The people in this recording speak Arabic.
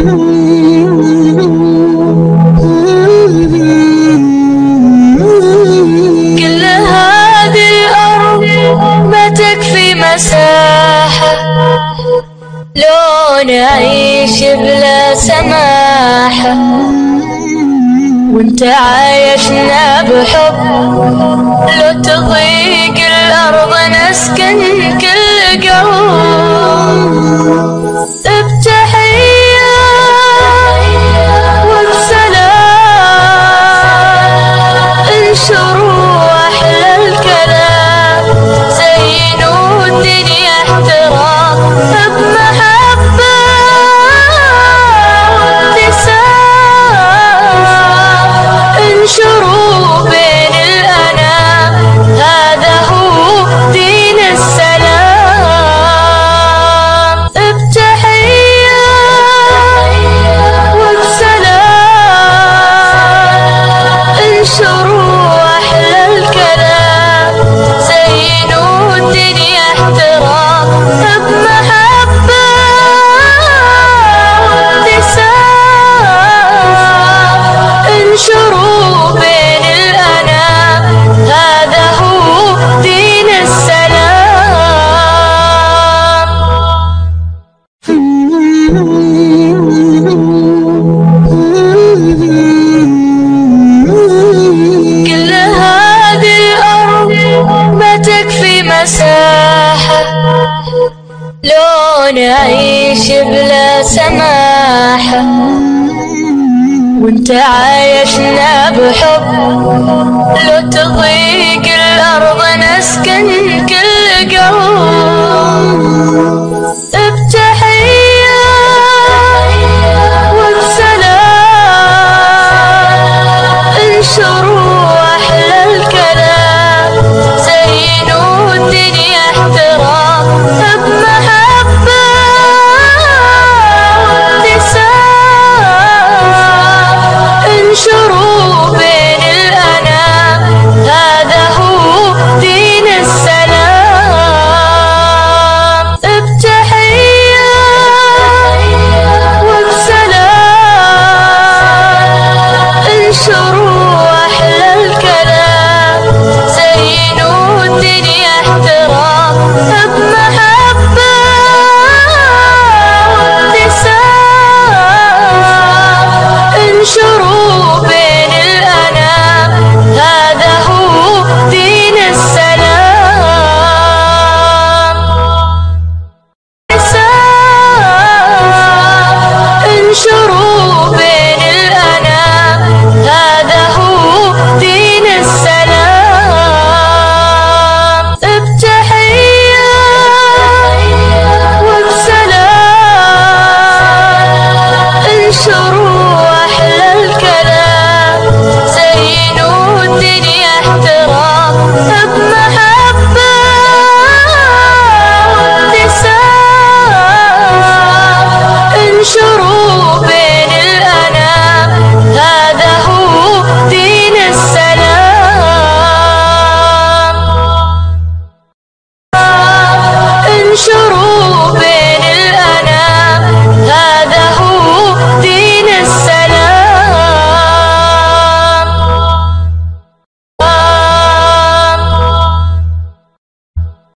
كل هذه الأرض ما تكفي مساحة لو نعيش بلا سماحة، وانت عايشنا بحب لو تضيق الأرض نسكن كل قلب بتحية وبسلام، انشروا أحلى الكلام، زينوا الدنيا احترام بمحبة وابتسام، انشروا بين الأنام هذا هو دين السلام، بتحية وبسلام، انشروا أحلى الكلام، زينوا الدنيا احترام بمحبة وابتسام، انشروا بين الأنام هذا هو دين السلام. كل هذه الأرض ما تكفي مساحة لو نعيش بلا سماحة، وانت عايشنا بحب لو تضيق الأرض نسكن كل قلب بتحية وبسلام، انشروا أحلى الكلام، زينوا الدنيا احترام بمحبة وابتسام، انشروا بين الأنام هذا هو دين السلام، بتحية وبسلام، انشروا أحلى الكلام، زينوا الدنيا احترام بمحبة وابتسام، انشروا بين الأنام هذا هو دين السلام، انشروا بين الأنام هذا هو دين السلام، بتحية وبسلام، انشروا أحلى الكلام، زينوا الدنيا احترام بمحبة وابتسام، انشروا بين الأنام هذا هو دين السلام، انشروا